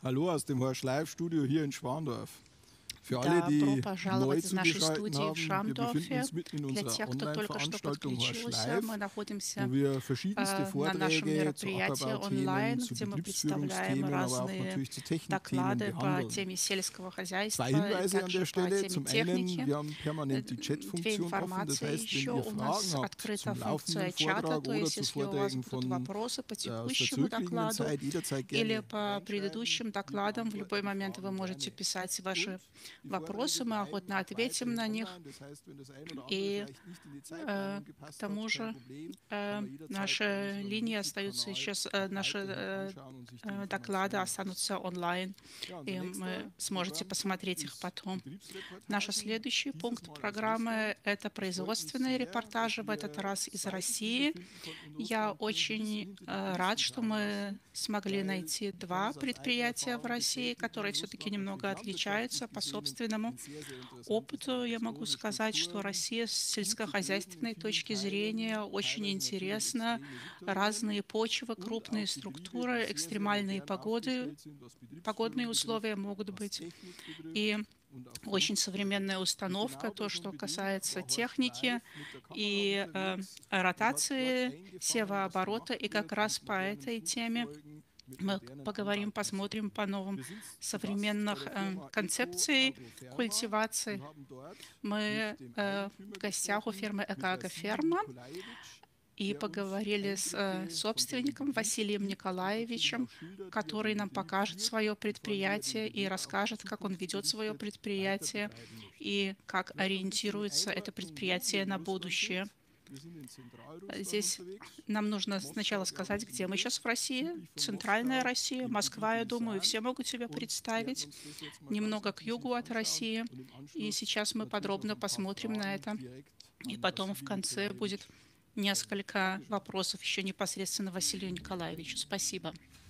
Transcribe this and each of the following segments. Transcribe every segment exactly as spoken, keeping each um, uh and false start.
Hallo aus dem Horst Live Studio hier in Schwandorf. Für alle, Добро die neu пожаловать в нашу zugeschaltet студию в haben, wir befinden Шамдорфе. uns mitten in Для unserer тех, кто только что Online-Veranstaltung Horst подключился, мы Live, находимся wo wir verschiedenste э, на нашем Vorträge zu мероприятии Ackerbauthemen, онлайн, zu где мы представляем Betriebsführungsthemen, aber auch разные natürlich zu Technikthemen доклады по behandeln. теме сельского Zwei хозяйства и Hinweise an также der по Stelle. теме Zum einen, техники. wir haben Э, permanent die Две Chat-Funktion offen. Das информации heißt, wenn еще. ihr У нас Fragen habt открыта zum функция laufenden чата, Vortrag то oder есть zu если у вас Vorträgen будут von вопросы по äh, aus der текущему zurückliegenden докладу Zeit, jederzeit или gerne по reinschreiben. предыдущим Wir докладам, в любой beantworten die момент вы Fragen можете gerne. писать ваши Und die вопросы, Vorträge мы bleiben охотно ответим weiterhin на них. online. Das heißt, wenn das ein oder andere И vielleicht nicht in die э, Zeitplanung к gepasst hat, тому kein же Problem, kann э, man jederzeit наши in unserem линии остаются YouTube-Kanal еще, с- э, auch наши weiterhin э, anschauen und sich die э, доклады Informationen останутся онлайн, ja, unser и nächster вы сможете Programmpunkt посмотреть их ist потом. Наш Betriebsreportagen. следующий Dieses пункт Mal aus программы– Russland. это Es freut mich производственные sehr, dass репортажи, в этот wir раз из zwei von ihnen России. finden konnten in Я Russland. Können Sie ein bisschen очень hinter die э, Kulissen рад, что schauen мы lassen, смогли weil найти ich kann два es aus eigener предприятия в Erfahrung России, которые bestätigen. все-таки Russland немного natürlich отличаются landwirtschaftlich по gesehen собственному ein sehr, sehr interessantes опыту. Land. Я могу Große сказать, что Strukturen, Россия с gute Böden in сельскохозяйственной vielen точки зрения Teilen, очень teilweise natürlich интересна. extreme Witterungen Разные почвы, und крупные auch Betriebe, die структуры, sehr, sehr экстремальные modern погоды, aufgestellt sind, was погодные Betriebsführung условия betrifft, могут was быть. Technik betrifft И und auch очень Dienste. современная Und установка, genau то, bei so что einem Betrieb касается war Horst техники Live mit der Kamera и э, unterwegs und hat dort ротации, eingefangen, was севооборота. gemacht И как wird раз mit по modernen этой теме Flugzeugen, mit мы modernen поговорим, посмотрим Anbauprinzipien. по новым Wir sind zu Gast bei современных der э, Firma Eco концепций Agrofirma культивации. und haben dort Мы mit dem э, в Eigentümer гостях у gesprochen, фирмы mit Wassili «Экоагроферма» Nikolaevich, и der uns поговорили с э, Einblicke von deren собственником Betrieb Василием gibt und natürlich Николаевичем, auch schildert, wie er который den нам Betrieb покажет führt свое und vor allem, wie er den предприятие и Betrieb auch расскажет, как он ведет свое zukunftsgerichtet weiter предприятие betreiben möchte. и как Vielleicht noch ein bisschen die ориентируется это Einordnung, wo wir предприятие in на Russland будущее. sind. Wir sind in Zentralrussland Здесь unterwegs. нам нужно сначала Moskau, glaube сказать, ich, ein где мы Begriff. сейчас в России. Südlich von Центральная Moskau, Россия, im Москва, я Gebiet думаю, Lisan. все могут себе Und wir werden представить. uns das jetzt mal ganz Немного к intensiv югу от anschauen России. und im И Anschluss сейчас мы natürlich noch подробно ein paar посмотрим на Fragen это. direkt И an потом в Wassili конце будет Nikolaevich. несколько вопросов еще непосредственно Василию Николаевичу. Спасибо.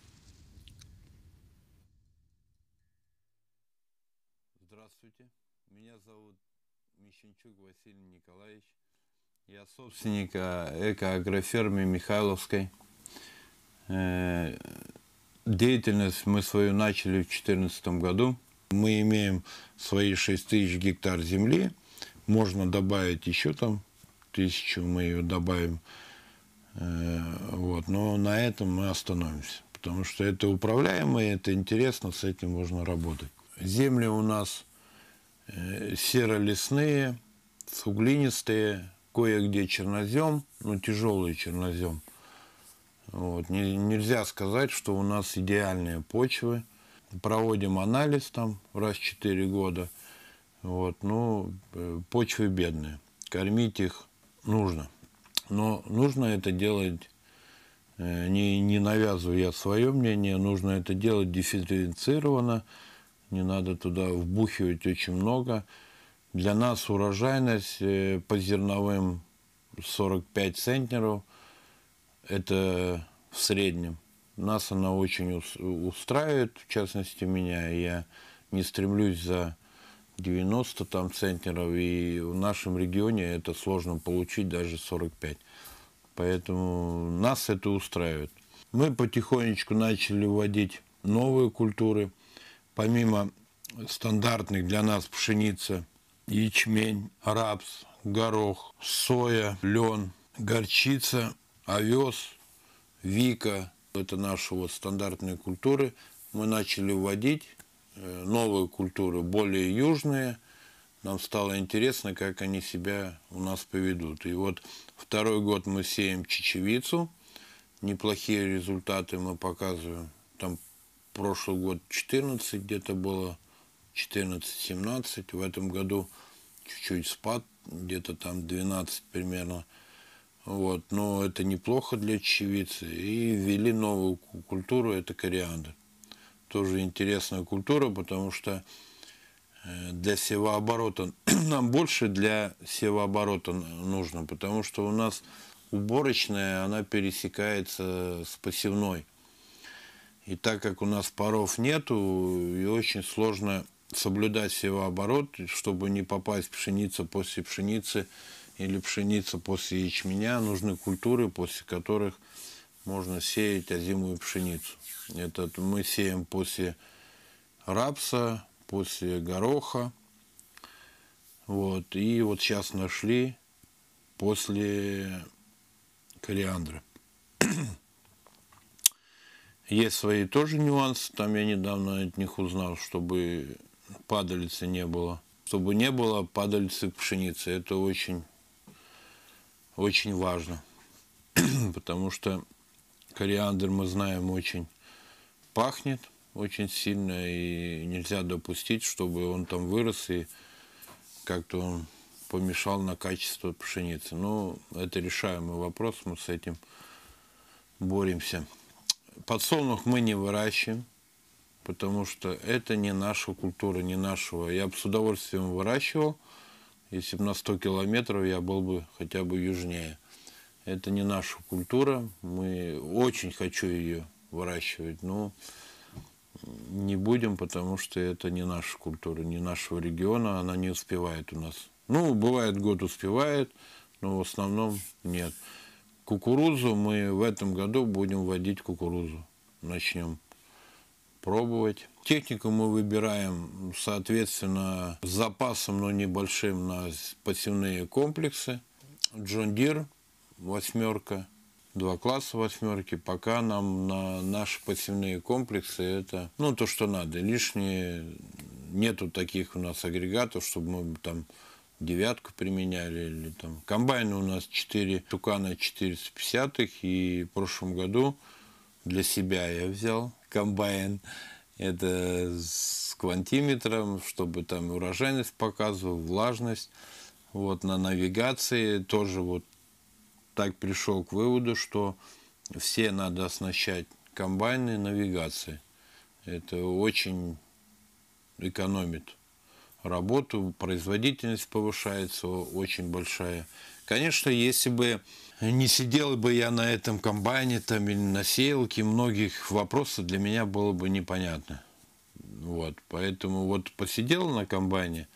Здравствуйте, меня зовут Мищенчук Василий Николаевич. Я собственник эко-агрофермы Михайловской. Деятельность мы свою начали в две тысячи четырнадцатом году. Мы имеем свои шесть тысяч гектар земли. Можно добавить еще там тысячу, мы ее добавим. Вот. Но на этом мы остановимся. Потому что это управляемо, и это интересно, с этим можно работать. Земли у нас серо-лесные, суглинистые, кое-где чернозем, но тяжелый чернозем. Вот. Не, нельзя сказать, что у нас идеальные почвы. Проводим анализ там раз в четыре года. Вот. Ну, почвы бедные. Кормить их нужно. Но нужно это делать, не, не навязывая свое мнение, нужно это делать дифференцированно. Не надо туда вбухивать очень много. Для нас урожайность по зерновым сорок пять центнеров. Это в среднем. Нас она очень устраивает, в частности меня. Я не стремлюсь за девяносто там, центнеров, и в нашем регионе это сложно получить, даже сорок пять. Поэтому нас это устраивает. Мы потихонечку начали вводить новые культуры. Помимо стандартных для нас пшеница, ячмень, рапс, горох, соя, лен, горчица, овес, вика. Это наши вот стандартные культуры. Мы начали вводить новые культуры, более южные. Нам стало интересно, как они себя у нас поведут. И вот второй год мы сеем чечевицу. Неплохие результаты мы показываем. Там прошлый год четырнадцать где-то было, четырнадцать-семнадцать. В этом году чуть-чуть спад, где-то там двенадцать примерно. Вот. Но это неплохо для чечевицы. И ввели новую культуру, это кориандр. Тоже интересная культура, потому что для севооборота нам больше для севооборота нужно, потому что у нас уборочная, она пересекается с посевной. И так как у нас паров нету, и очень сложно соблюдать севооборот, чтобы не попасть пшеница после пшеницы или пшеница после ячменя, нужны культуры, после которых можно сеять озимую пшеницу. Это мы сеем после рапса, после гороха. Вот. И вот сейчас нашли после кориандра. Есть свои тоже нюансы. Там я недавно от них узнал, чтобы падалицы не было. Чтобы не было падалицы пшеницы. Это очень, очень важно. Потому что кориандр, мы знаем, очень пахнет очень сильно. И нельзя допустить, чтобы он там вырос и как-то он помешал на качество пшеницы. Но это решаемый вопрос. Мы с этим боремся. Подсолнух мы не выращиваем, потому что это не наша культура, не нашего. Я бы с удовольствием выращивал, если бы на сто километров я был бы хотя бы южнее. Это не наша культура, мы очень хочу ее выращивать, но не будем, потому что это не наша культура, не нашего региона, она не успевает у нас. Ну, бывает, год успевает, но в основном нет. Кукурузу мы в этом году будем вводить кукурузу. Начнем пробовать. Технику мы выбираем, соответственно, с запасом, но небольшим на посевные комплексы. John Deere восьмерка, два класса восьмерки. Пока нам на наши посевные комплексы это, ну, то, что надо. Лишние, нету таких у нас агрегатов, чтобы мы там девятку применяли, или там комбайны у нас четыре Тукана четыреста пятьдесят, и в прошлом году для себя я взял комбайн, это с квантиметром, чтобы там урожайность показывал, влажность. Вот на навигации тоже вот так пришел к выводу, что все надо оснащать комбайны навигацией. Это очень экономит работу, производительность повышается очень большая. Конечно, если бы не сидел бы я на этом комбайне там, или на сеялке, многих вопросов для меня было бы непонятно. Вот, поэтому вот посидел на комбайне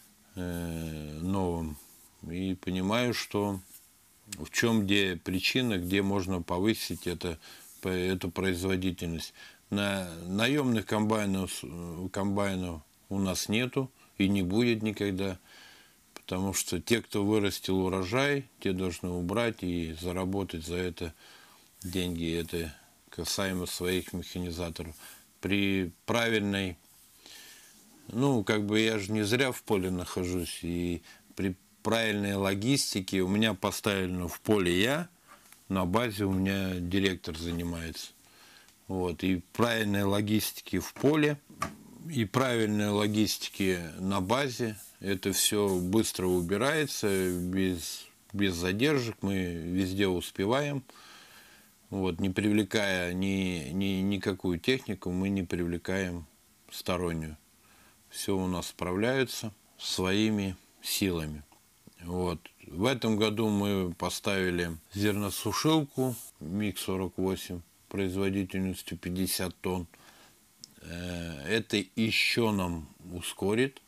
э, новом и понимаю, что в чем где причина, где можно повысить это, эту производительность. На наемных комбайнов, комбайнов у нас нету. И не будет никогда, потому что те, кто вырастил урожай, те должны убрать и заработать за это деньги. Это касаемо своих механизаторов. При правильной, ну, как бы я же не зря в поле нахожусь, и при правильной логистике у меня поставлено в поле я, на базе у меня директор занимается. Вот, и правильной логистики в поле, и правильной логистики на базе, это все быстро убирается, без, без задержек, мы везде успеваем. Вот, не привлекая ни, ни, никакую технику, мы не привлекаем стороннюю. Все у нас справляются своими силами. Вот. В этом году мы поставили зерносушилку МиГ сорок восемь производительностью пятьдесят тонн. Это еще нам ускорит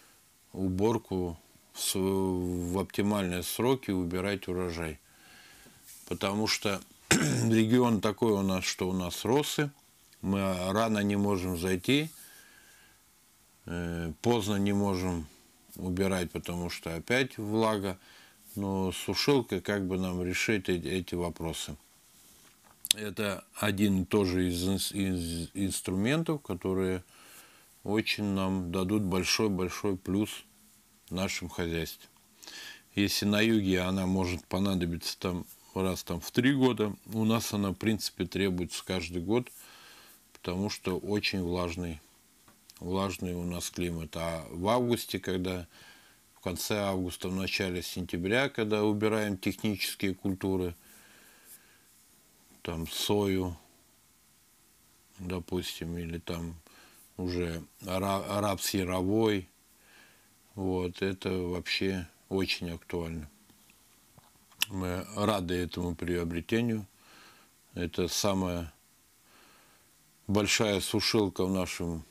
уборку в, в оптимальные сроки, убирать урожай. Потому что регион такой у нас, что у нас росы, мы рано не можем зайти, поздно не можем убирать, потому что опять влага, но сушилка как бы нам решит эти вопросы. Это один тоже из, из инструментов, которые очень нам дадут большой-большой плюс в нашем хозяйстве. Если на юге она может понадобиться там раз там в три года, у нас она в принципе требуется каждый год, потому что очень влажный, влажный у нас климат. А в августе, когда в конце августа, в начале сентября, когда убираем технические культуры, там сою, допустим, или там уже рапс яровой, вот, это вообще очень актуально. Мы рады этому приобретению. Это самая большая сушилка в нашем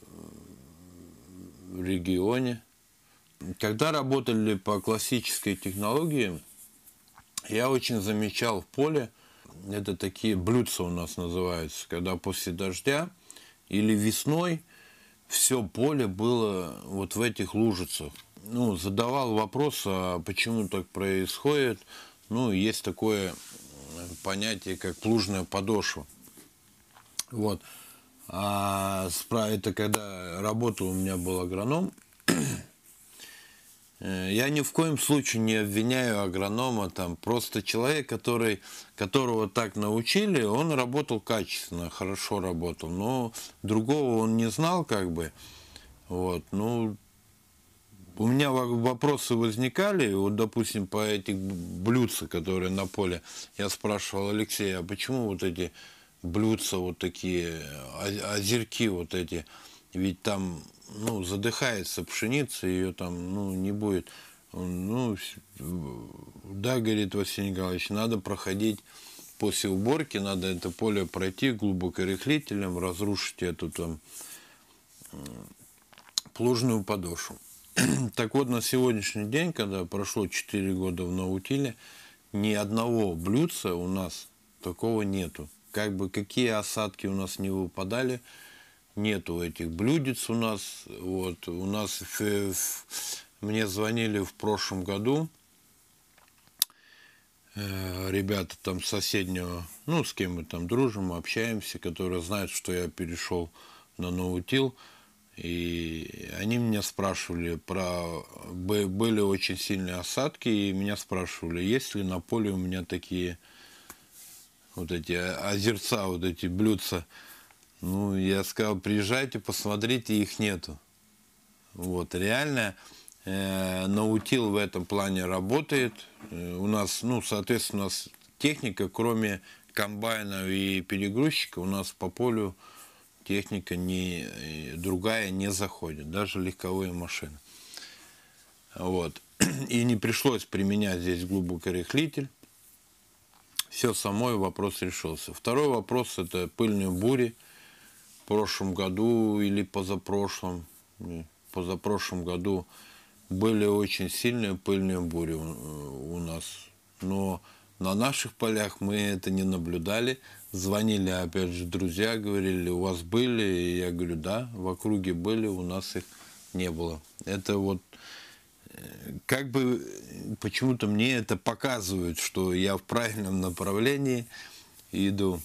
регионе. Когда работали по классической технологии, я очень замечал в поле, это такие блюдца у нас называются, когда после дождя или весной все поле было вот в этих лужицах. Ну, задавал вопрос, а почему так происходит. Ну, есть такое понятие, как плужная подошва. Вот. А это когда работал, у меня был агроном. Я ни в коем случае не обвиняю агронома, там просто человек, который, которого так научили, он работал качественно, хорошо работал, но другого он не знал, как бы. Вот, ну, у меня вопросы возникали, вот, допустим, по этих блюдца, которые на поле, я спрашивал Алексея, а почему вот эти блюдца вот такие, озерки вот эти, ведь там, ну, задыхается пшеница, ее там, ну, не будет. Он, ну, да, говорит Василий Николаевич, надо проходить после уборки, надо это поле пройти глубокорыхлителем, разрушить эту там плужную подошву. Так вот, на сегодняшний день, когда прошло четыре года в наутиле, ни одного блюдца у нас такого нету. Как бы какие осадки у нас не выпадали, нету этих блюдец у нас. Вот, у нас в, в, мне звонили в прошлом году э, ребята там соседнего, ну, с кем мы там дружим, общаемся, которые знают, что я перешел на наутил. И они меня спрашивали про... Были очень сильные осадки, и меня спрашивали, есть ли на поле у меня такие вот эти озерца, вот эти блюдца. Ну, я сказал, приезжайте, посмотрите, их нету. Вот, реально, э, наутил в этом плане работает. Э, у нас, ну, соответственно, у нас техника, кроме комбайнов и перегрузчика, у нас по полю техника не, другая не заходит, даже легковые машины. Вот. И не пришлось применять здесь глубокорыхлитель. Все само, и вопрос решился. Второй вопрос – это пыльные бури. В прошлом году или позапрошлом, позапрошлом году были очень сильные пыльные бури у, у нас. Но на наших полях мы это не наблюдали. Звонили, опять же, друзья, говорили, у вас были? И я говорю, да, в округе были, у нас их не было. Это вот как бы почему-то мне это показывает, что я в правильном направлении иду.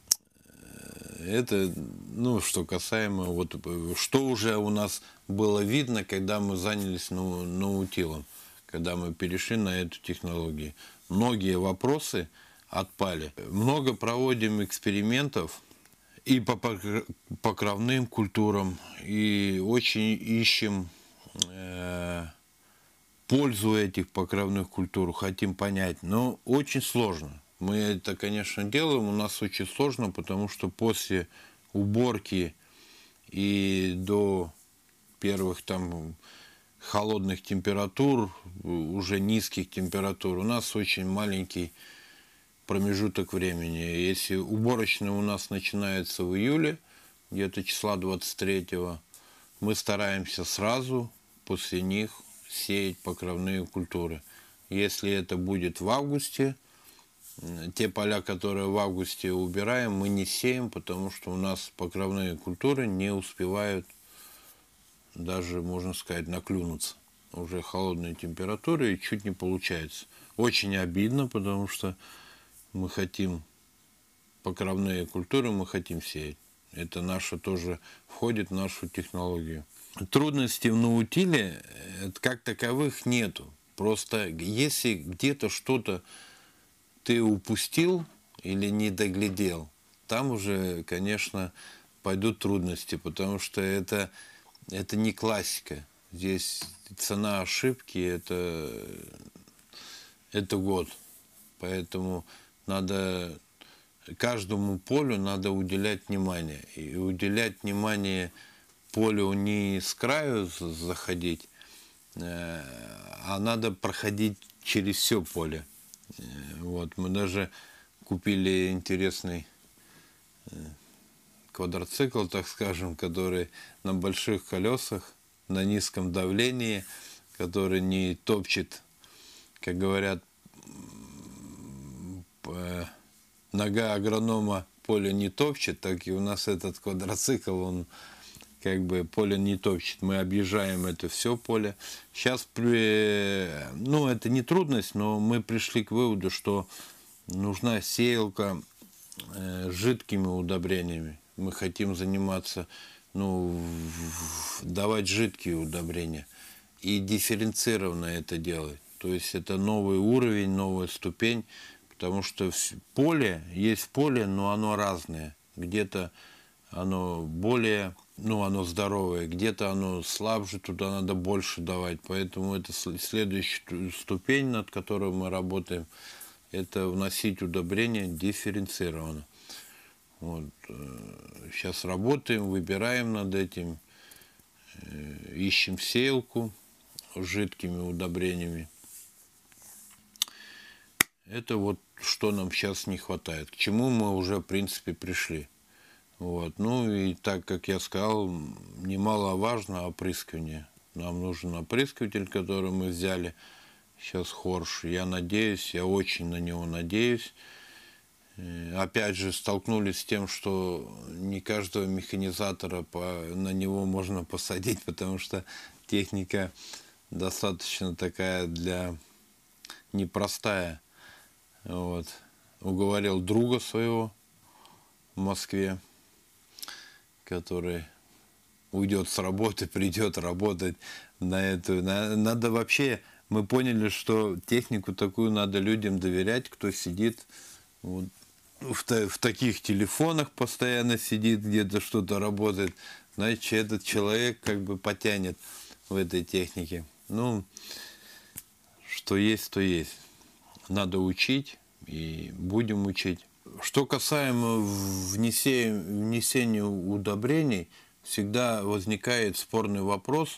Это, ну, что касаемо, вот, что уже у нас было видно, когда мы занялись наутилом, когда мы перешли на эту технологию. Многие вопросы отпали. Много проводим экспериментов и по покровным культурам, и очень ищем э, пользу этих покровных культур, хотим понять, но очень сложно. Мы это, конечно, делаем, у нас очень сложно, потому что после уборки и до первых там холодных температур, уже низких температур, у нас очень маленький промежуток времени. Если уборочная у нас начинается в июле, где-то числа двадцать третьего, мы стараемся сразу после них сеять покровные культуры. Если это будет в августе, те поля, которые в августе убираем, мы не сеем, потому что у нас покровные культуры не успевают даже, можно сказать, наклюнуться. Уже холодные температуры, и чуть не получается. Очень обидно, потому что мы хотим покровные культуры, мы хотим сеять. Это наше тоже входит в нашу технологию. Трудностей в наутиле как таковых нету. Просто если где-то что-то ты упустил или не доглядел, там уже, конечно, пойдут трудности, потому что это, это не классика. Здесь цена ошибки это, это год. Поэтому надо каждому полю надо уделять внимание. И уделять внимание полю не с краю заходить, а надо проходить через все поле. Вот. Мы даже купили интересный квадроцикл, так скажем, который на больших колесах, на низком давлении, который не топчет, как говорят, нога агронома поле не топчет, так и у нас этот квадроцикл, он как бы поле не топчет. Мы объезжаем это все поле. Сейчас, при... ну, это не трудность, но мы пришли к выводу, что нужна сеялка э, жидкими удобрениями. Мы хотим заниматься, ну, давать жидкие удобрения и дифференцированно это делать. То есть это новый уровень, новая ступень, потому что поле, есть поле, но оно разное. Где-то оно более, ну, оно здоровое, где-то оно слабже, туда надо больше давать. Поэтому это следующая ступень, над которой мы работаем, это вносить удобрения дифференцированно. Вот. Сейчас работаем, выбираем над этим, ищем сеялку с жидкими удобрениями. Это вот что нам сейчас не хватает, к чему мы уже, в принципе, пришли. Вот. Ну и так, как я сказал, немаловажно опрыскивание. Нам нужен опрыскиватель, который мы взяли сейчас, Хорш. Я надеюсь, я очень на него надеюсь. Опять же, столкнулись с тем, что не каждого механизатора по, на него можно посадить, потому что техника достаточно такая для непростая. Вот. Уговорил друга своего в Москве, который уйдет с работы, придет работать на эту. На, надо вообще, мы поняли, что технику такую надо людям доверять, кто сидит вот, в, в таких телефонах постоянно сидит, где-то что-то работает. Значит, этот человек как бы потянет в этой технике. Ну, что есть, то есть. Надо учить и будем учить. Что касаемо внесения, внесения удобрений, всегда возникает спорный вопрос.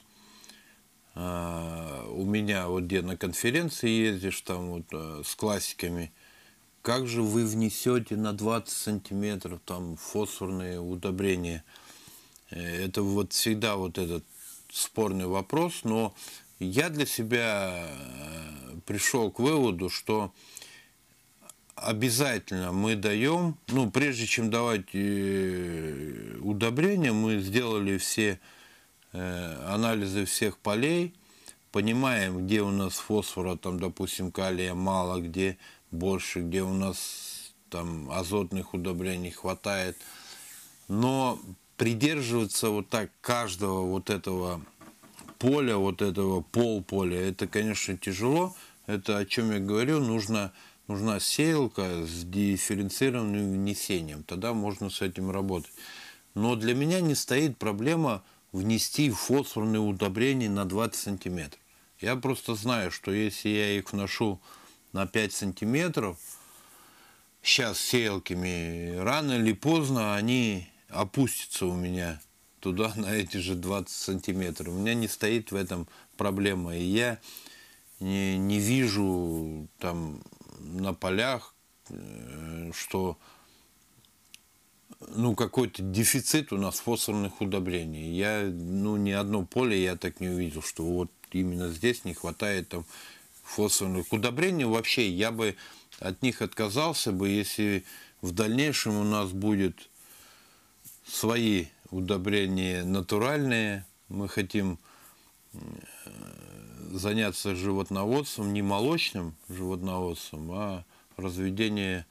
Uh, у меня вот где на конференции ездишь, там вот uh, с классиками, как же вы внесете на двадцать сантиметров там фосфорные удобрения? Это вот всегда вот этот спорный вопрос, но я для себя пришел к выводу, что обязательно мы даем, ну, прежде чем давать удобрения, мы сделали все анализы всех полей, понимаем, где у нас фосфора, там, допустим, калия мало, где больше, где у нас там азотных удобрений хватает. Но придерживаться вот так каждого вот этого поля, вот этого полполя, это, конечно, тяжело. Это, о чем я говорю, нужно, нужна сеялка с дифференцированным внесением. Тогда можно с этим работать. Но для меня не стоит проблема внести фосфорные удобрения на двадцать сантиметров. Я просто знаю, что если я их вношу на пять сантиметров, сейчас сеялками, рано или поздно они опустятся у меня туда на эти же двадцать сантиметров. У меня не стоит в этом проблема. И я не, не вижу там на полях, что ну, какой-то дефицит у нас фосфорных удобрений. Я, ну, ни одно поле я так не увидел, что вот именно здесь не хватает там фосфорных удобрений. Вообще, я бы от них отказался бы, если в дальнейшем у нас будет свои удобрения натуральные. Мы хотим заняться животноводством, не молочным животноводством, а разведение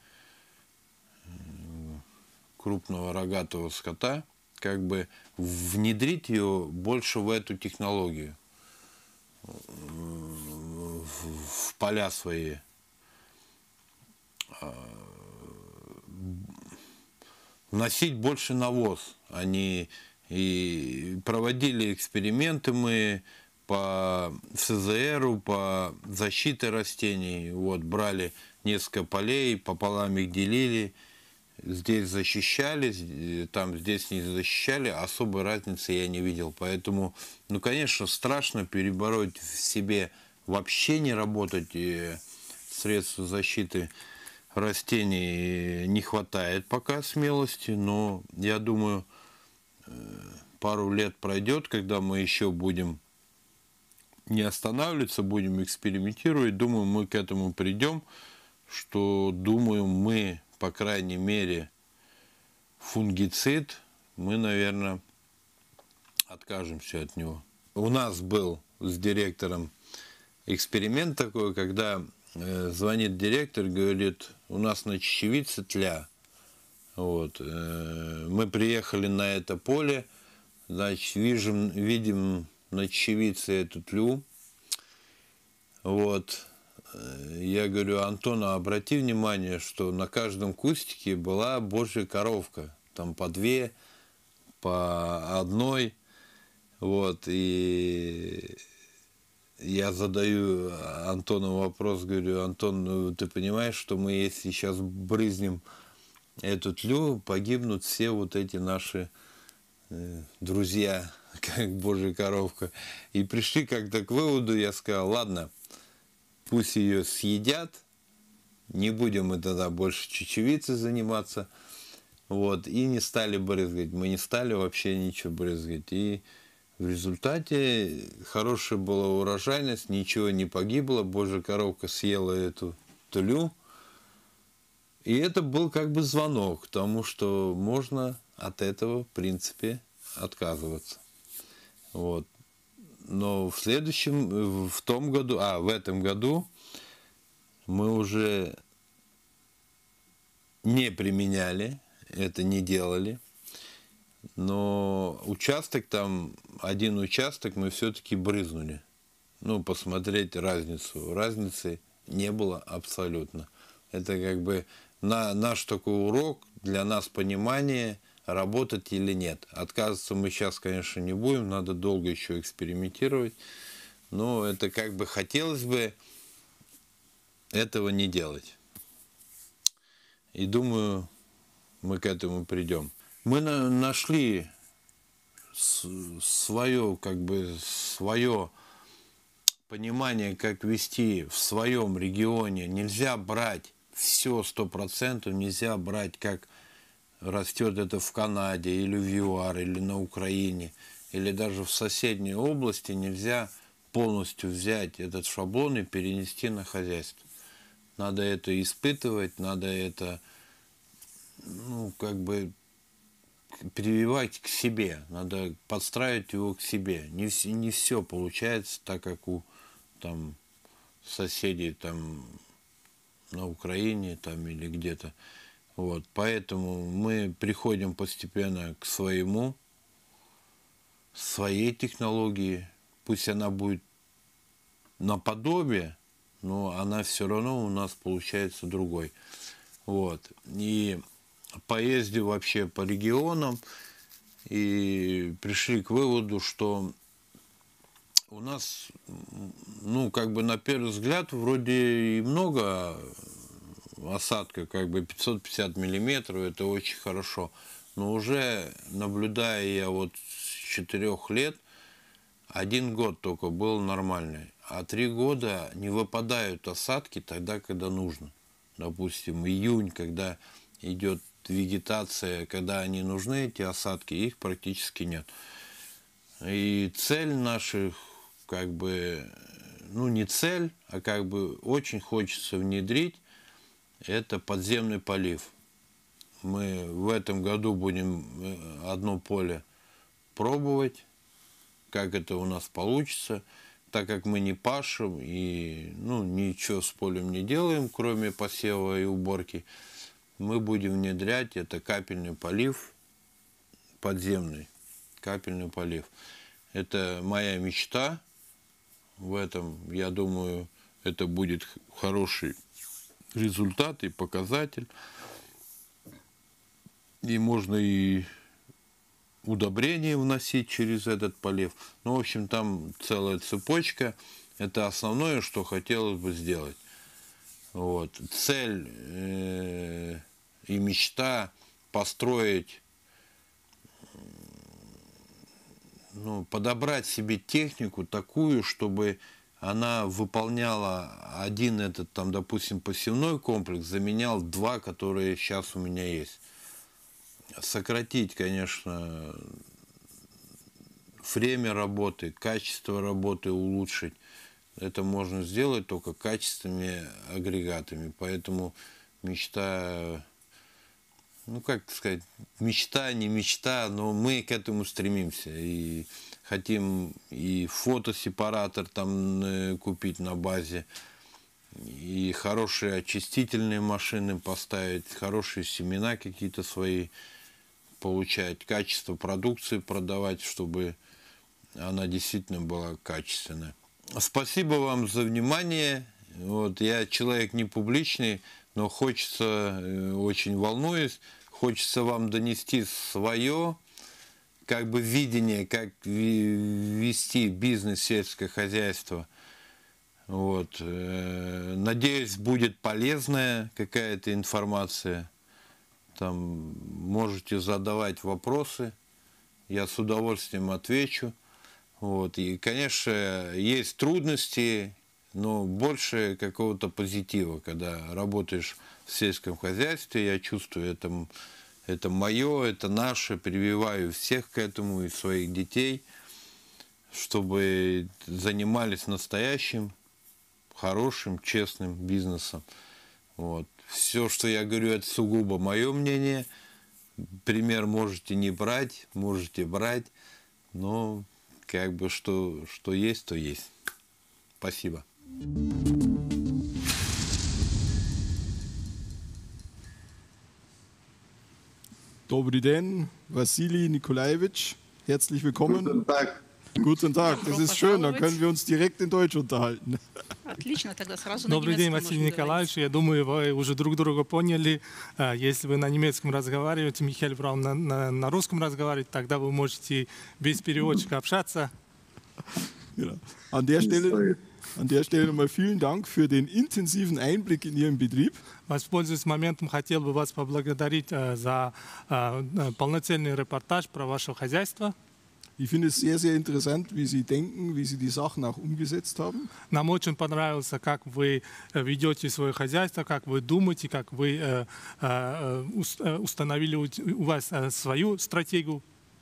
крупного рогатого скота, как бы внедрить ее больше в эту технологию, в поля свои. Вносить больше навоз. Они и проводили эксперименты мы по ФЗРу, по защите растений. Вот, брали несколько полей, пополам их делили. Здесь защищали, там здесь не защищали, особой разницы я не видел. Поэтому, ну, конечно, страшно перебороть в себе, вообще не работать, и средства защиты растений не хватает пока смелости, но я думаю, пару лет пройдет, когда мы еще будем не останавливаться, будем экспериментировать. Думаю, мы к этому придем, что, думаю, мы, по крайней мере, фунгицид мы, наверное, откажемся от него. У нас был с директором эксперимент такой, когда э, звонит директор, говорит, у нас на чечевице тля. Вот. Э, мы приехали на это поле, значит, видим, видим на чечевице эту тлю. Вот. Я говорю, Антон, а обрати внимание, что на каждом кустике была божья коровка. Там по две, по одной. Вот. И я задаю Антону вопрос, говорю, Антон, ну, ты понимаешь, что мы если сейчас брызнем эту тлю, погибнут все вот эти наши э, друзья, как божья коровка. И пришли как-то к выводу, я сказал, ладно, пусть ее съедят, не будем мы тогда больше чечевицей заниматься. Вот, и не стали брызгать. Мы не стали вообще ничего брызгать. И в результате хорошая была урожайность, ничего не погибло, божья коровка съела эту тлю. И это был как бы звонок к тому, что можно от этого, в принципе, отказываться. Вот. Но в следующем, в том году, а в этом году мы уже не применяли, это не делали. Но участок там, один участок мы все-таки брызнули. Ну, посмотреть разницу. Разницы не было абсолютно. Это как бы на, наш такой урок, для нас понимание, работать или нет. Отказываться мы сейчас, конечно, не будем, надо долго еще экспериментировать. Но это как бы хотелось бы этого не делать. И думаю, мы к этому придем. Мы на, нашли свое, как бы, свое понимание, как вести в своем регионе. Нельзя брать все сто процентов, нельзя брать, как растет это в Канаде, или в ЮАР, или на Украине, или даже в соседней области. Нельзя полностью взять этот шаблон и перенести на хозяйство. Надо это испытывать, надо это, ну, как бы прививать к себе, надо подстраивать его к себе. Не, не все получается так, как у там, соседей там, на Украине там, или где-то. Вот. Поэтому мы приходим постепенно к своему, своей технологии. Пусть она будет наподобие, но она все равно у нас получается другой. Вот. И поездив вообще по регионам, и пришли к выводу, что у нас, ну, как бы на первый взгляд, вроде и много осадка, как бы пятьсот пятьдесят миллиметров, это очень хорошо. Но уже наблюдая я вот с четырех лет, один год только был нормальный, а три года не выпадают осадки тогда, когда нужно. Допустим, июнь, когда идет вегетация, когда они нужны, эти осадки, их практически нет. И цель наших, как бы, ну не цель, а как бы очень хочется внедрить, это подземный полив. Мы в этом году будем одно поле пробовать, как это у нас получится, так как мы не пашем и ну, ничего с полем не делаем, кроме посева и уборки. Мы будем внедрять это капельный полив, подземный капельный полив. Это моя мечта. В этом, я думаю, это будет хороший результат и показатель. И можно и удобрения вносить через этот полив. Ну, в общем, там целая цепочка. Это основное, что хотелось бы сделать. Вот. Цель э, и мечта построить, ну, подобрать себе технику такую, чтобы она выполняла один этот, там, допустим, посевной комплекс, заменял два, которые сейчас у меня есть. Сократить, конечно, время работы, качество работы улучшить. Это можно сделать только качественными агрегатами. Поэтому мечта ну как сказать, мечта, не мечта, но мы к этому стремимся. И хотим и фотосепаратор там купить на базе, и хорошие очистительные машины поставить, хорошие семена какие-то свои получать, качество продукции продавать, чтобы она действительно была качественная. Спасибо вам за внимание. Вот, я человек не публичный, но хочется, очень волнуюсь, хочется вам донести свое как бы видение, как вести бизнес, сельское хозяйство. Вот. Надеюсь, будет полезная какая-то информация. Там можете задавать вопросы, я с удовольствием отвечу. Вот. И, конечно, есть трудности, но больше какого-то позитива, когда работаешь в сельском хозяйстве. Я чувствую, это, это мое, это наше, прививаю всех к этому и своих детей, чтобы занимались настоящим, хорошим, честным бизнесом. Вот. Все, что я говорю, это сугубо мое мнение. Пример можете не брать, можете брать, но как бы что, что есть, то есть. Спасибо. Добрый день, Wassili Nikolaevich. Herzlich willkommen. Guten Tag. Guten Tag, das ist schön, dann können wir uns direkt in Deutsch unterhalten. Отлично, тогда сразу на Добрый день, немецком Василий можно говорить. Николаевич. Я думаю, вы уже друг друга поняли. Если вы на немецком разговариваете, Михаил Браун на, на, на русском разговаривает, тогда вы можете без переводчика общаться. Genau. An der Stelle, an der Stelle nochmal vielen Dank für den intensiven Einblick in Ihren Betrieb. Воспользуясь моментом, хотел бы вас поблагодарить за полноценный репортаж про ваше хозяйство. Ich finde es sehr, sehr interessant, wie Sie denken, wie Sie die Sachen auch umgesetzt haben. Нам очень понравилось, как вы ведете свое хозяйство, как вы думаете, как вы э, э, установили у вас свою стратегию.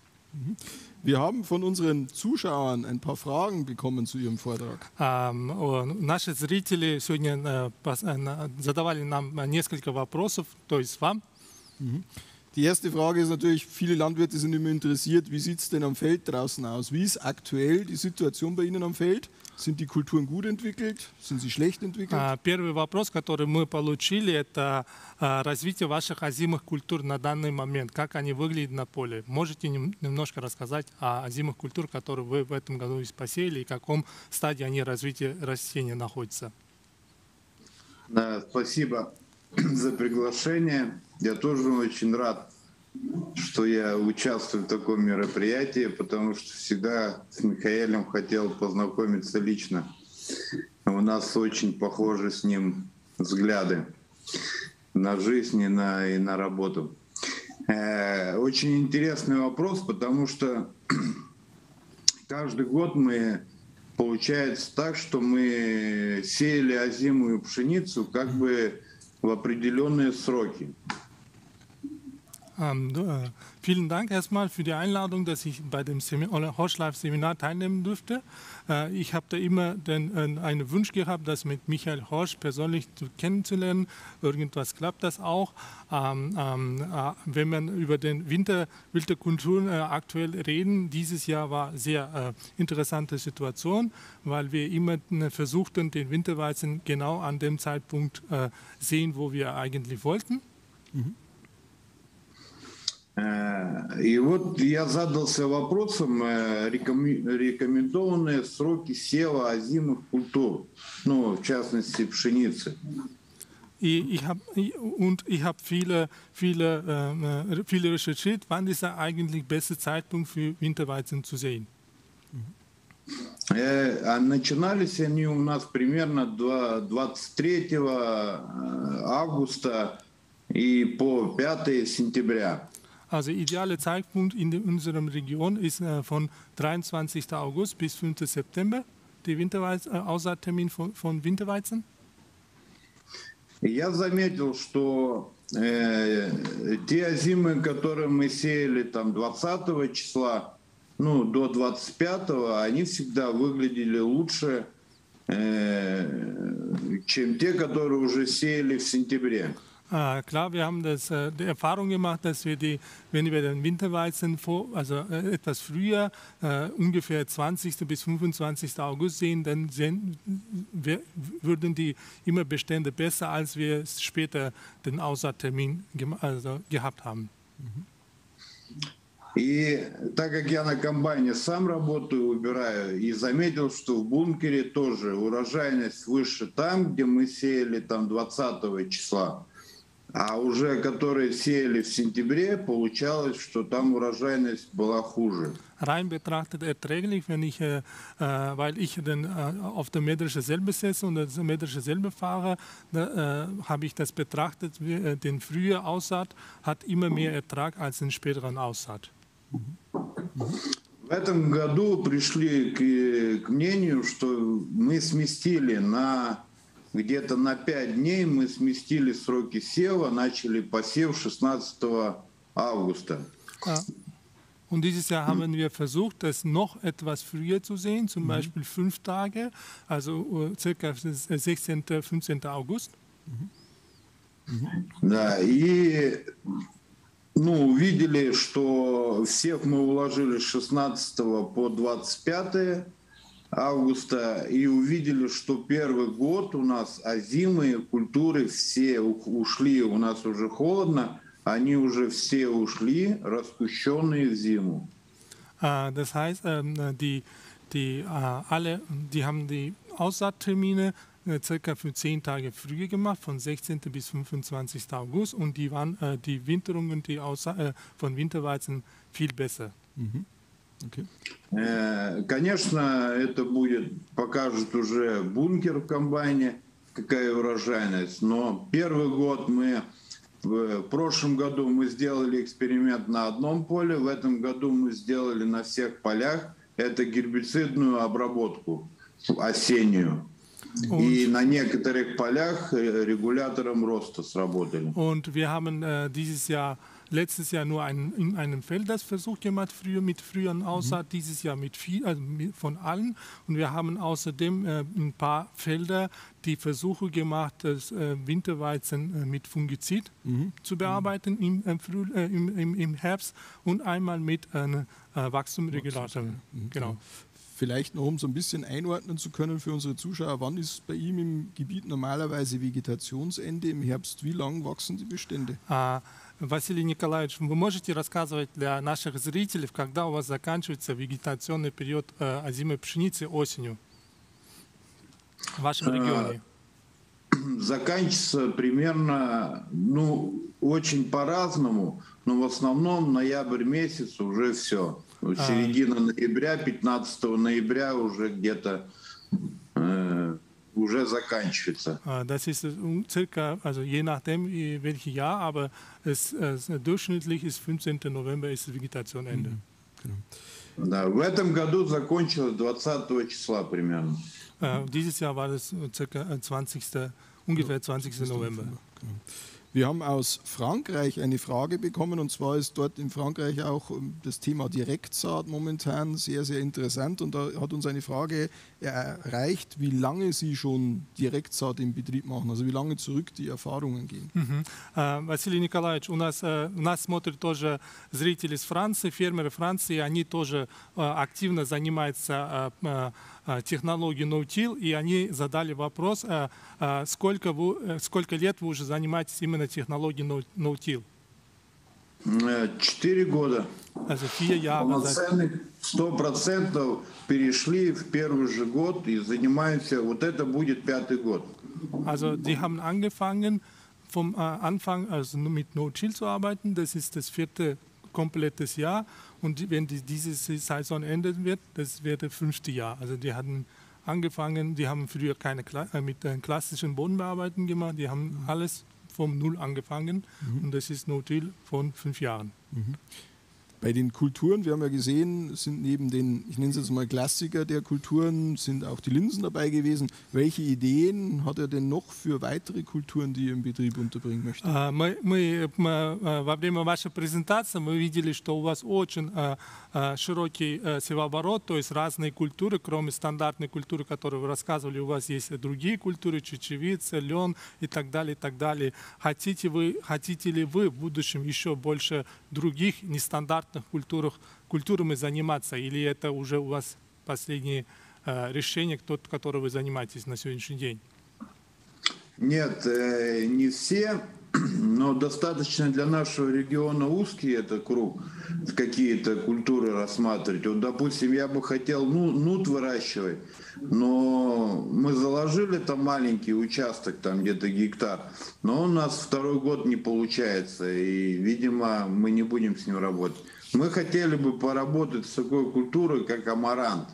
Wir haben von unseren Zuschauern ein paar Fragen bekommen zu Ihrem Vortrag. Наши зрители сегодня задавали нам несколько вопросов, то есть вам. Die erste Frage ist natürlich, viele Landwirte sind immer interessiert, wie sieht es denn am Feld draußen aus? Wie ist aktuell die Situation bei Ihnen am Feld? Sind die Kulturen gut entwickelt? Sind sie schlecht entwickelt? Первый вопрос, который мы получили, это развитие ваших озимых культур на данный момент. Как они выглядят на поле? Можете немножко рассказать о озимых культурах, которые вы в этом году посеяли, и в каком стадии они развития растения находятся? Да, спасибо за приглашение. Я тоже очень рад, что я участвую в таком мероприятии, потому что всегда с Михаилом хотел познакомиться лично. У нас очень похожи с ним взгляды на жизнь и на, и на работу. Э, очень интересный вопрос, потому что каждый год мы, получается так, что мы сеяли озимую пшеницу как бы в определенные сроки. Ähm, äh, vielen Dank erstmal für die Einladung, dass ich bei dem Horsch-Live-Seminar teilnehmen durfte. Äh, ich habe da immer den, äh, einen Wunsch gehabt, das mit Michael Horsch persönlich zu, kennenzulernen. Irgendwas klappt das auch. Ähm, ähm, äh, wenn man über den Winter, Winterkulturen äh, aktuell reden, dieses Jahr war eine sehr äh, interessante Situation, weil wir immer äh, versuchten, den Winterweizen genau an dem Zeitpunkt äh, sehen, wo wir eigentlich wollten. Mhm. И вот я задался вопросом, рекомендованные сроки сева озимых культур, ну, в частности, пшеницы. Ich hab, und ich habe viele, viele, äh, viele recherchiert, wann ist der eigentlich beste Zeitpunkt für Winterweizen zu sehen. А начинались они у нас примерно двадцать третьего августа и по пятое сентября. Also ideale Zeitpunkt in unserer Region ist äh, von dreiundzwanzigsten August bis fünften September, der Winterweizen, äh, Aussaattermin von, von Winterweizen. Я заметил, что э, те озимы, которые мы сеяли там двадцатого числа, ну, до двадцать пятого, они всегда выглядели лучше, э, чем те, которые уже сеяли в сентябре. Äh, klar, wir haben das, äh, die Erfahrung gemacht, dass wir die, wenn wir den Winterweizen vor, also äh, etwas früher, äh, ungefähr zwanzigsten bis fünfundzwanzigsten August sehen, dann sehen, wir, würden die immer Bestände besser, als wir später den Aussaattermin gem- also gehabt haben. И так как я на комбайне сам работаю, убираю, и заметил, что в бункере тоже урожайность выше там, где мы сеяли там двадцатого числа. А уже которые сеяли в сентябре, получалось, что там урожайность была хуже. Rein betrachtet erträglich, wenn ich, äh, äh, weil ich dann äh, auf der Mähdrescher selber sitze und das Mähdrescher selber fahre, da äh, habe ich das betrachtet, wie, äh, den frühen Aussaat hat immer mehr Ertrag als den späteren Aussaat. В этом году пришли к, к мнению, что мы сместили на где-то на пять дней, мы сместили сроки сева, начали посев шестнадцатого августа. Und dieses Jahr haben wir versucht, das noch etwas früher zu sehen, zum Beispiel fünf Tage, also circa sechzehnten, fünfzehnten August. Да, и ну, увидели, что всех мы уложили с шестнадцатого по двадцать пятое августа, и увидели, что первый год у нас озимые культуры все ушли, у нас уже холодно, они уже все ушли, распущенные в зиму. Uh, das heißt, ähm, die, die, uh, alle, die haben die Aussaattermine äh, circa für zehn Tage früher gemacht, von sechzehnten bis fünfundzwanzigsten August, und die waren äh, die Winterungen die Aussa äh, von Winterweizen viel besser. Mhm. Okay. Конечно, это будет, покажет уже бункер в комбайне, какая урожайность. Но первый год мы, в прошлом году мы сделали эксперимент на одном поле, в этом году мы сделали на всех полях. Это гербицидную обработку осеннюю. И на некоторых полях регулятором роста сработали. Und wir haben äh, dieses Jahr letztes Jahr nur ein, in einem Feld das Versuch gemacht, früher mit früheren Aussaat, mhm. dieses Jahr mit viel, also mit, von allen. Und wir haben außerdem äh, ein paar Felder die Versuche gemacht, das äh, Winterweizen äh, mit Fungizid mhm. zu bearbeiten im, äh, Früh, äh, im, im, im Herbst und einmal mit einem äh, Wachstumsregulator. Mhm. Genau. Vielleicht noch, um so ein bisschen einordnen zu können für unsere Zuschauer, wann ist bei ihm im Gebiet normalerweise Vegetationsende im Herbst? Wie lang wachsen die Bestände? А, Василий Николаевич, вы можете рассказывать для наших зрителей, когда у вас заканчивается вегетационный период э, озимой пшеницы осенью в вашем регионе? Заканчивается примерно, ну, очень по-разному, но в основном ноябрь месяц уже все. Середина ноября, пятнадцатого ноября уже где-то äh, уже заканчивается. Das ist circa, also je nachdem welches Jahr, aber es, es, durchschnittlich ist fünfzehnten November ist die Vegetation Ende. Mhm. Да, в этом году закончилось двадцатого числа примерно. Uh, dieses Jahr war es circa zwanzigsten, ungefähr zwanzigsten November. Wir haben aus Frankreich eine Frage bekommen, und zwar ist dort in Frankreich auch das Thema Direktsaat momentan sehr, sehr interessant, und da hat uns eine Frage erreicht, wie lange Sie schon Direktsaat im Betrieb machen, also wie lange zurück die Erfahrungen gehen. Uh-huh. uh, Василий Николаевич, у нас, uh, нас смотрят тоже зрители из Франции, фермеры Франции, они тоже uh, активно занимаются uh, uh, технологией no-till, и они задали вопрос, uh, uh, сколько, вы, uh, сколько лет вы уже занимаетесь именно технологией no-till? Четыре года. Also vier Jahre. Сто процентов перешли в первый же год и занимаемся, вот это будет пятый год. Also die haben angefangen vom äh, Anfang also mit No-Till zu arbeiten, das ist das vierte komplettes Jahr, und wenn die, diese Saison enden wird, das wird das fünfte Jahr. Also die hatten angefangen, die haben früher keine äh, mit äh, klassischen Bodenbearbeiten gemacht, die haben mhm. alles vom Null angefangen, mhm. und das ist No-Till von fünf Jahren. Mhm. Bei den Kulturen, wir haben ja gesehen, sind neben den, ich nenne es jetzt mal Klassiker der Kulturen, sind auch die Linsen dabei gewesen. Welche Ideen hat er denn noch für weitere Kulturen, die er im Betrieb unterbringen möchte? Мы, мы, мы, во время вашей презентации мы видели, что у вас очень широкий севооборот, то есть разные культуры, кроме стандартной культуры, которую вы рассказывали, у вас есть другие культуры, чечевица, лен и так далее, и так далее. Хотите, вы, хотите ли вы в будущем еще больше других нестандартных культурах, культурами заниматься, или это уже у вас последнее решение, тот, которым вы занимаетесь на сегодняшний день? Нет, не все, но достаточно для нашего региона узкий это круг, какие-то культуры рассматривать. Вот, допустим, я бы хотел ну, нут выращивать, но мы заложили там маленький участок, там где-то гектар, но у нас второй год не получается, и, видимо, мы не будем с ним работать. Мы хотели бы pоработать с такой культурой, как амарант.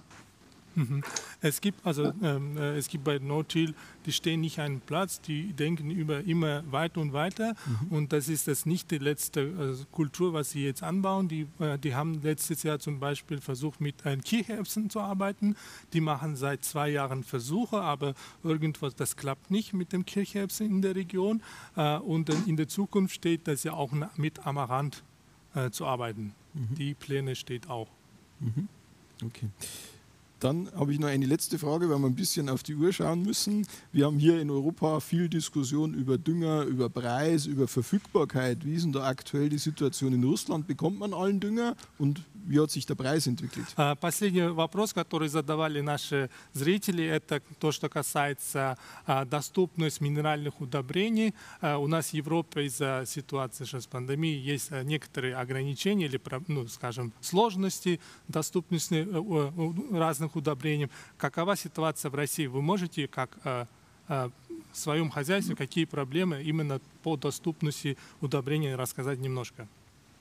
Es gibt also ähm, es gibt bei No-Till, die stehen nicht einen Platz, die denken über immer weiter und weiter. Mhm. Und das ist das nicht die letzte äh, Kultur, was sie jetzt anbauen. Die, äh, die haben letztes Jahr zum Beispiel versucht, mit äh, Kichererbsen zu arbeiten. Die machen seit zwei Jahren Versuche, aber irgendwas, das klappt nicht mit dem Kichererbsen in der Region. Äh, und äh, in der Zukunft steht, dass ja auch mit Amaranth äh, zu arbeiten. Mhm. Die Pläne steht auch. Mhm. Okay. Dann habe ich noch eine letzte Frage, weil wir ein bisschen auf die Uhr schauen müssen. Wir haben hier in Europa viel Diskussion über Dünger, über Preis, über Verfügbarkeit. Wie ist denn da aktuell die Situation in Russland? Bekommt man allen Dünger und wie hat sich der Preis entwickelt? Последний вопрос, который задавали наши зрители, это то, что касается доступности минеральных удобрений. У нас в Европе из-за ситуации с пандемией есть некоторые ограничения или, ну, скажем, сложности доступности разных удобрений. Какова ситуация в России? Вы можете, как в своем хозяйстве, какие проблемы именно по доступности удобрений рассказать немножко?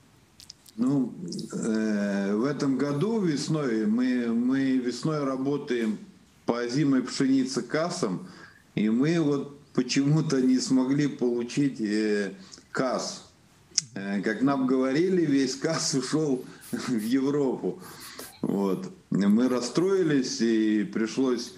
Ну, э, в этом году весной мы, мы весной работаем по озимой пшенице кассом, и мы вот почему-то не смогли получить э, касс. Э, как нам говорили, весь касс ушел в Европу. Вот. Мы расстроились, и пришлось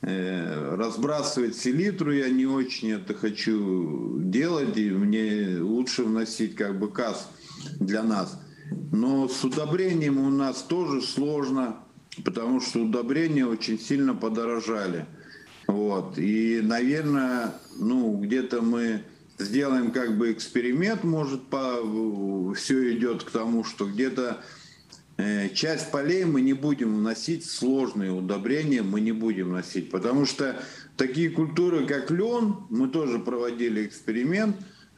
э, разбрасывать селитру. Я не очень это хочу делать, и мне лучше вносить как бы касс для нас. Но с удобрением у нас тоже сложно, потому что удобрения очень сильно подорожали. Вот. И, наверное, ну, где-то мы сделаем как бы эксперимент, может, по, все идет к тому, что где-то э, часть полей мы не будем вносить, сложные удобрения мы не будем вносить, потому что такие культуры, как лен, мы тоже проводили эксперимент,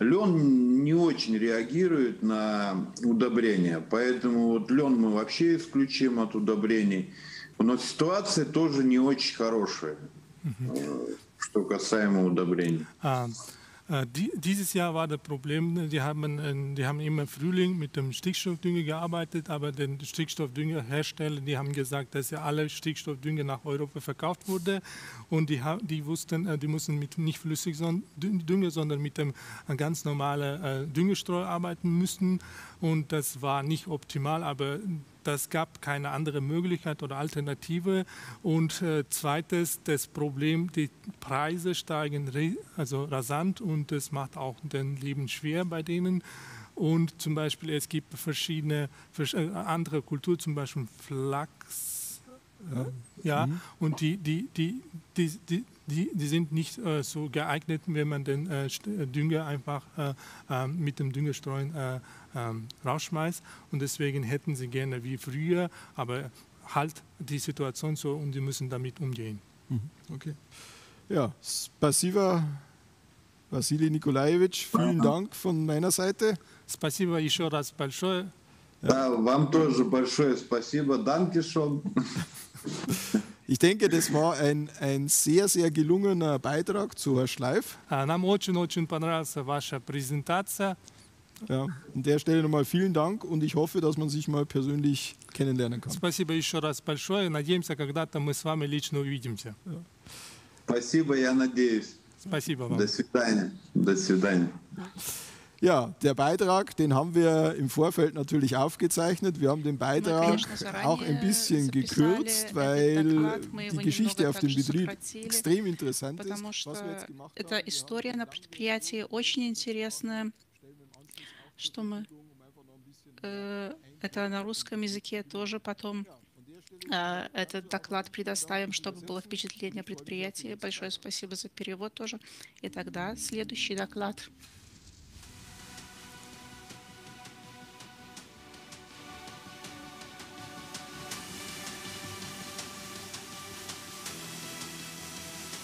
лен не очень реагирует на удобрения, поэтому вот лен мы вообще исключим от удобрений. Но ситуация тоже не очень хорошая, mm-hmm. что касаемо удобрений. Ah, äh, die, dieses Jahr war das Problem, die haben, die haben immer Frühling mit dem Stickstoffdünger gearbeitet, aber den Stickstoffdüngerhersteller, die haben gesagt, dass ja alle Stickstoffdünger nach Europa verkauft wurde und die, die wussten, die mussten mit nicht flüssig Dünger, sondern mit dem ganz normalen äh, Düngestreu arbeiten müssen und das war nicht optimal, aber das gab keine andere Möglichkeit oder Alternative. Und äh, zweites, das Problem, die Preise steigen also rasant und das macht auch den Leben schwer bei denen. Und zum Beispiel, es gibt verschiedene äh, andere Kulturen, zum Beispiel Flachs. Ja, ja mhm. Und die, die, die, die, die, die, die sind nicht äh, so geeignet, wenn man den äh, Dünger einfach äh, äh, mit dem Düngerstreuen äh, Ähm, rausschmeißt und deswegen hätten sie gerne wie früher, aber halt die Situation so und die müssen damit umgehen. Okay. Ja, спасибо, Василий Николаевич. Vielen Dank von meiner Seite. Спасибо еще раз большое. Да, вам тоже большое спасибо. Danke schön. Ich denke, das war ein, ein sehr, sehr gelungener Beitrag zu Horst Schleif. Нам очень-очень понравилась ваша презентация. Ja, an der Stelle nochmal vielen Dank und ich hoffe, dass man sich mal persönlich kennenlernen kann. Спасибо еще раз большое. Надеемся, когда-то мы с вами лично увидимся. Спасибо, я надеюсь. Спасибо вам. До свидания. До свидания. Ja, der Beitrag, den haben wir im Vorfeld natürlich aufgezeichnet. Wir haben den Beitrag auch ein bisschen gekürzt, weil die Geschichte auf dem Betrieb extrem interessant ist. Потому что эта история на предприятии очень интересная. Что мы... э, Это на русском языке тоже потом э, этот доклад предоставим, чтобы было впечатление предприятия. Большое спасибо за перевод тоже. И тогда следующий доклад.